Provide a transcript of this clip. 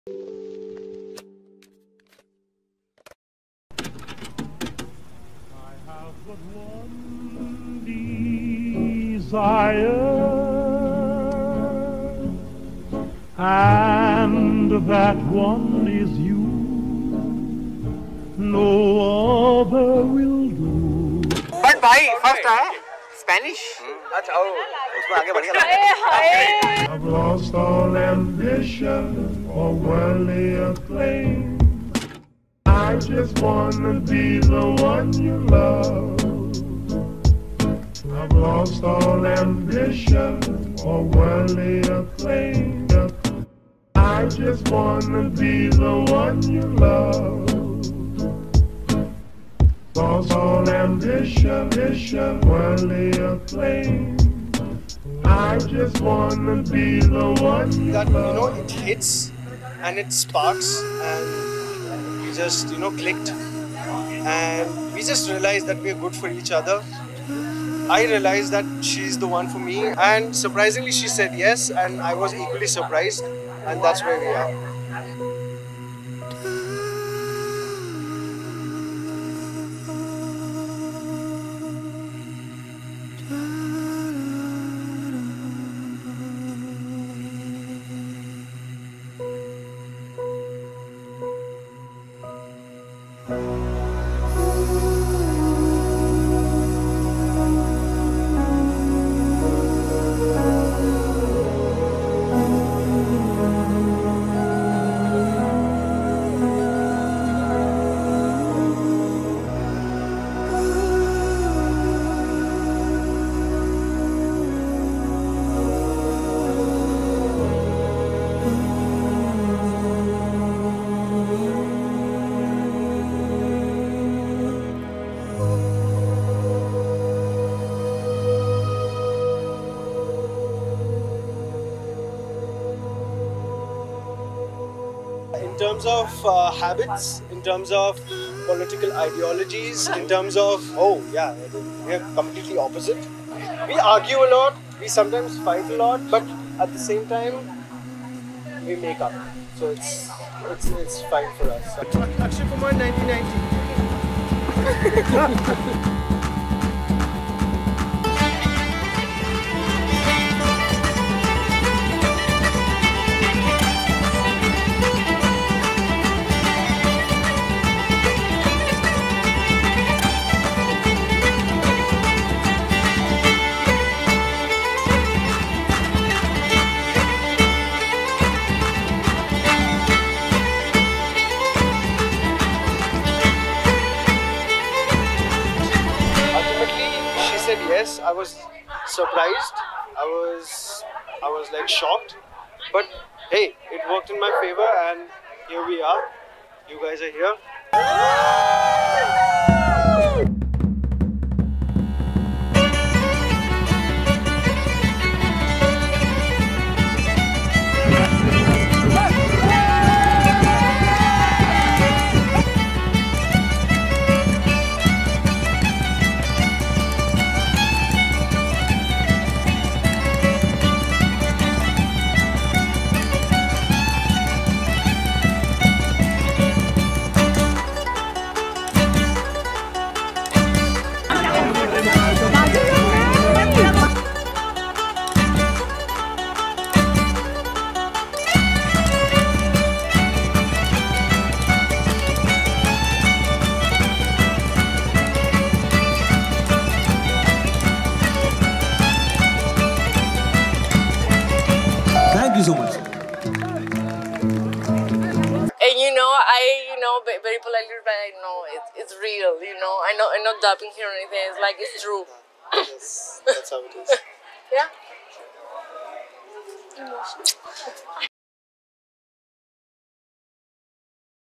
have but one desire, and that one is you. No other will do. But भाई first है Spanish. अच्छा ओ उसमें आगे बढ़ गया. I've lost all ambition or worldly acclaim. I just wanna be the one you love. I've lost all ambition or worldly acclaim. I just wanna be the one you love. Lost all ambition, worldly acclaim. I just wanna be the one you that love. it hits and it sparks, and we just clicked, and we just realized that we're good for each other. I realized that she's the one for me, and surprisingly she said yes, and I was equally surprised, and that's where we are. In terms of habits, in terms of political ideologies, in terms of, we are completely opposite. We argue a lot, we sometimes fight a lot, but at the same time, we make up. So it's fine for us. Akshay Kumar 1990. Yes, I was surprised. I was like shocked, but hey, it worked in my favor, and here we are. You guys are here. Thank you so much. And very politely reply, no, it's real, I'm not dubbing here or anything, it's like, it's true. Yes, that's how it is. Yeah.